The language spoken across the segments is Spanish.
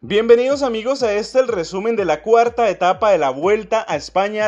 Bienvenidos amigos a el resumen de la cuarta etapa de la Vuelta a España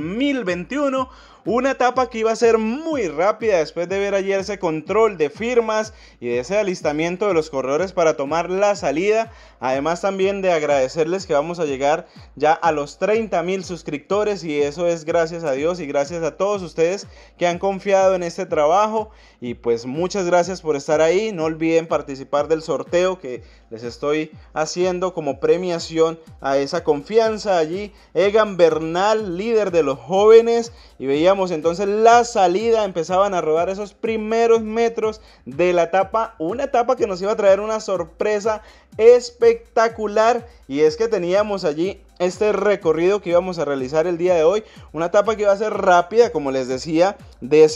2021. Una etapa que iba a ser muy rápida después de ver ayer ese control de firmas y de ese alistamiento de los corredores para tomar la salida. Además también de agradecerles que vamos a llegar ya a los 30.000 suscriptores y eso es gracias a Dios y gracias a todos ustedes que han confiado en este trabajo. Y pues muchas gracias por estar ahí. No olviden participar del sorteo que les estoy haciendo como premiación a esa confianza allí. Egan Bernal, líder de los jóvenes, y veíamos entonces la salida, empezaban a rodar esos primeros metros de la etapa, una etapa que nos iba a traer una sorpresa espectacular, y es que teníamos allí este recorrido que íbamos a realizar el día de hoy, una etapa que iba a ser rápida, como les decía, de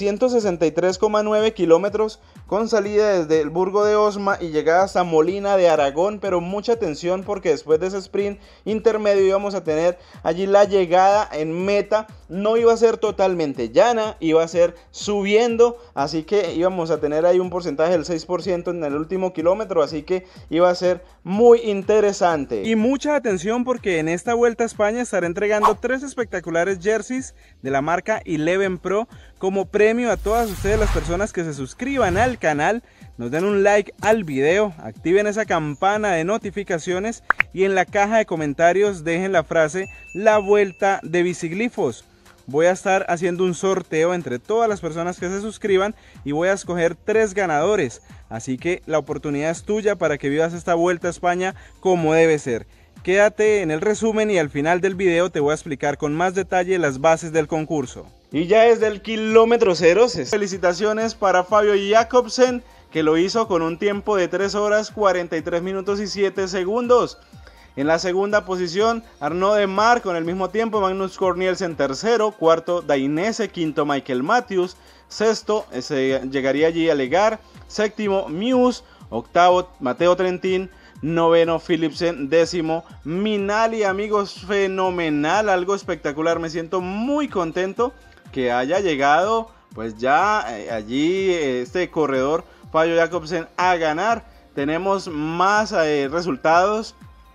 163,9 kilómetros con salida desde el Burgo de Osma y llegada hasta Molina de Aragón, pero mucha atención porque después de ese sprint intermedio íbamos a tener allí la llegada en meta. No iba a ser totalmente llana, iba a ser subiendo, así que íbamos a tener ahí un porcentaje del 6% en el último kilómetro, así que iba a ser muy interesante. Y mucha atención porque en esta Vuelta a España estaré entregando 3 espectaculares jerseys de la marca Eleven Pro como premio a todas ustedes, las personas que se suscriban al canal, nos den un like al video, activen esa campana de notificaciones y en la caja de comentarios dejen la frase "la vuelta de biciglifos". Voy a estar haciendo un sorteo entre todas las personas que se suscriban y voy a escoger 3 ganadores, así que la oportunidad es tuya para que vivas esta Vuelta a España como debe ser. Quédate en el resumen y al final del video te voy a explicar con más detalle las bases del concurso. Y ya desde el kilómetro 0, felicitaciones para Fabio Jakobsen, que lo hizo con un tiempo de 3 horas 43 minutos y 7 segundos. En la segunda posición, Arnaud Démare con el mismo tiempo, Magnus Cort Nielsen tercero, cuarto Dainese, quinto Michael Matthews, sexto llegaría allí a Legar, séptimo Muse, octavo Matteo Trentin, noveno Philipsen, décimo Minali. Amigos, fenomenal, algo espectacular, me siento muy contento que haya llegado pues ya allí este corredor Fabio Jakobsen a ganar. Tenemos más resultados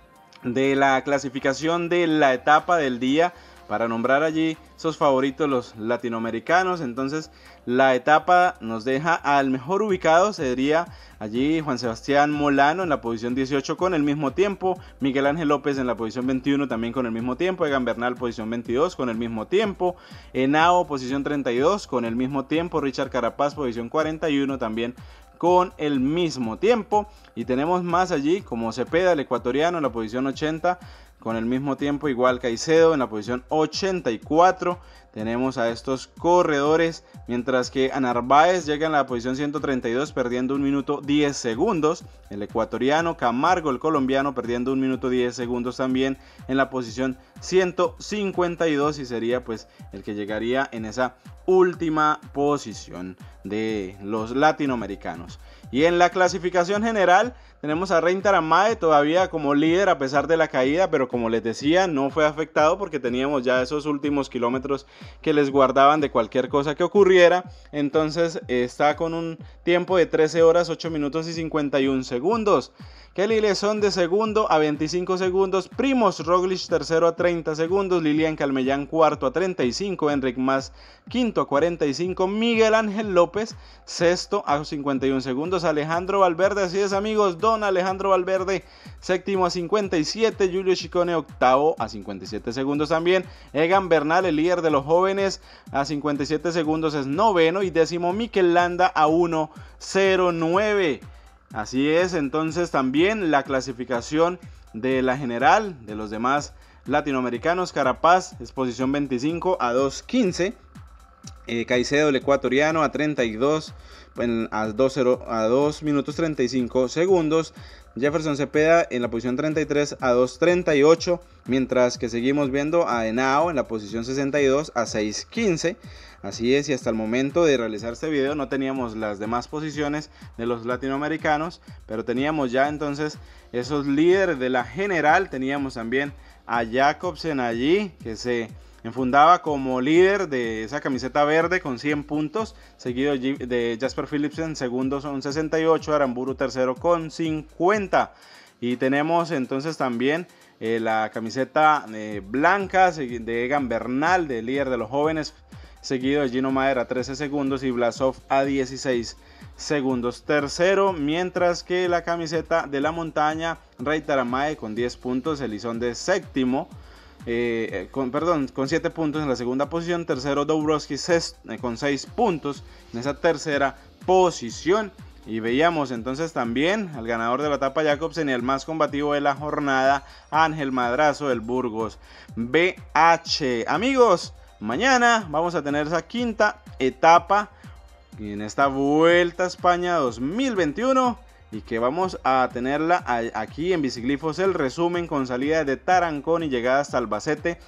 de la clasificación de la etapa del día para nombrar allí esos favoritos, los latinoamericanos. Entonces la etapa nos deja al mejor ubicado, sería allí Juan Sebastián Molano en la posición 18 con el mismo tiempo, Miguel Ángel López en la posición 21 también con el mismo tiempo, Egan Bernal posición 22 con el mismo tiempo, Henao posición 32 con el mismo tiempo, Richard Carapaz posición 41 también con el mismo tiempo, y tenemos más allí como Cepeda, el ecuatoriano, en la posición 80 con el mismo tiempo, igual Caicedo en la posición 84. Tenemos a estos corredores, mientras que a Narváez llega en la posición 132 perdiendo 1 minuto 10 segundos, el ecuatoriano, Camargo el colombiano perdiendo 1 minuto 10 segundos también en la posición 152 y sería pues el que llegaría en esa última posición de los latinoamericanos. Y en la clasificación general tenemos a Rein Taramade todavía como líder a pesar de la caída, pero como les decía no fue afectado porque teníamos ya esos últimos kilómetros que les guardaban de cualquier cosa que ocurriera. Entonces está con un tiempo de 13 horas 8 minutos y 51 segundos. Kelly Lezón de segundo a 25 segundos, Primoz Roglic tercero a 30 segundos, Lilian Calmellán cuarto a 35, Enric Mas quinto a 45, Miguel Ángel López sexto a 51 segundos, Alejandro Valverde, así es amigos, don Alejandro Valverde séptimo a 57, Giulio Ciccone octavo a 57 segundos también, Egan Bernal el líder de los jóvenes a 57 segundos es noveno y décimo Mikel Landa a 1:09. Así es, entonces también la clasificación de la general de los demás latinoamericanos. Carapaz es posición 25 a 2:15, Caicedo el ecuatoriano a 32 a 2 minutos 35 segundos, Jefferson Cepeda en la posición 33 a 2:38, mientras que seguimos viendo a Henao en la posición 62 a 6:15. Así es, y hasta el momento de realizar este video no teníamos las demás posiciones de los latinoamericanos, pero teníamos ya entonces esos líderes de la general. Teníamos también a Jakobsen allí, que se enfundaba como líder de esa camiseta verde con 100 puntos, seguido de Jasper Philipsen, segundo son 68, Aramburu tercero con 50. Y tenemos entonces también la camiseta blanca de Egan Bernal, de líder de los jóvenes, seguido de Gino Mader a 13 segundos y Vlasov a 16 segundos. Tercero, mientras que la camiseta de la montaña, Ray Taramae con 10 puntos, Elizondo séptimo, con 7 puntos en la segunda posición. Tercero, Dobrowski con 6 puntos en esa tercera posición. Y veíamos entonces también al ganador de la etapa Jacobsen y el más combativo de la jornada, Ángel Madrazo del Burgos BH. Amigos, mañana vamos a tener esa quinta etapa en esta Vuelta a España 2021 y que vamos a tenerla aquí en Biciglifos, el resumen con salida de Tarancón y llegada hasta Albacete,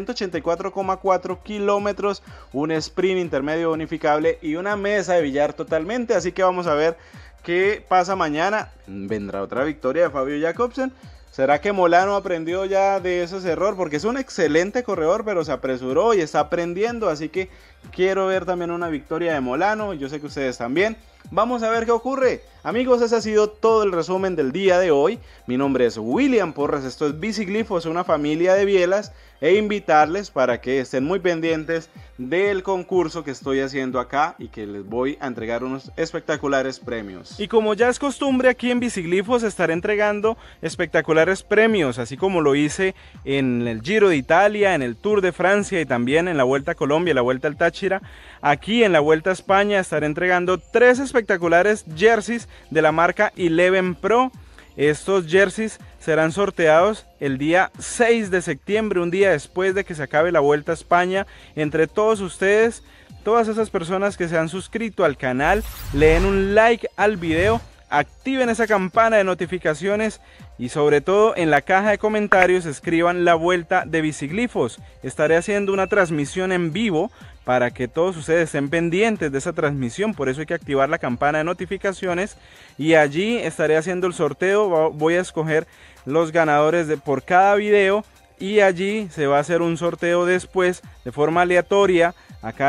184,4 kilómetros, un sprint intermedio bonificable y una mesa de billar totalmente. Así que vamos a ver qué pasa mañana. ¿Vendrá otra victoria de Fabio Jacobsen? ¿Será que Molano aprendió ya de ese error? Porque es un excelente corredor, pero se apresuró y está aprendiendo. Así que quiero ver también una victoria de Molano. Yo sé que ustedes también. Vamos a ver qué ocurre. Amigos, ese ha sido todo el resumen del día de hoy. Mi nombre es William Porras, esto es Biciglifos, una familia de bielas, e invitarles para que estén muy pendientes del concurso que estoy haciendo acá y que les voy a entregar unos espectaculares premios. Y como ya es costumbre aquí en Biciglifos, estaré entregando espectaculares premios, así como lo hice en el Giro de Italia, en el Tour de Francia y también en la Vuelta a Colombia, la Vuelta al Táchira. Aquí en la Vuelta a España estaré entregando 3 espectaculares jerseys de la marca Eleven Pro. Estos jerseys serán sorteados el día 6 de septiembre, un día después de que se acabe la Vuelta a España. Entre todos ustedes, todas esas personas que se han suscrito al canal, le den un like al video, activen esa campana de notificaciones y sobre todo en la caja de comentarios escriban la Vuelta de Biciglifos. Estaré haciendo una transmisión en vivo para que todos ustedes estén pendientes de esa transmisión, por eso hay que activar la campana de notificaciones y allí estaré haciendo el sorteo. Voy a escoger los ganadores por cada video y allí se va a hacer un sorteo después de forma aleatoria. Acá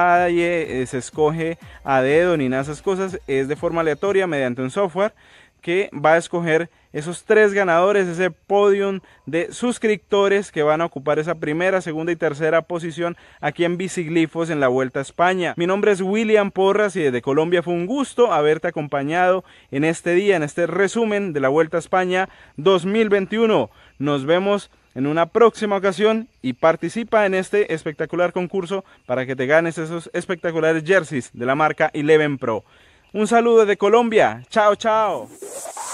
nadie se escoge a dedo ni nada de esas cosas, es de forma aleatoria mediante un software que va a escoger esos 3 ganadores, ese podium de suscriptores que van a ocupar esa primera, segunda y tercera posición aquí en Biciglifos en la Vuelta a España. Mi nombre es William Porras y desde Colombia fue un gusto haberte acompañado en este día, en este resumen de la Vuelta a España 2021. Nos vemos en una próxima ocasión y participa en este espectacular concurso para que te ganes esos espectaculares jerseys de la marca Eleven Pro. Un saludo desde Colombia. Chao, chao.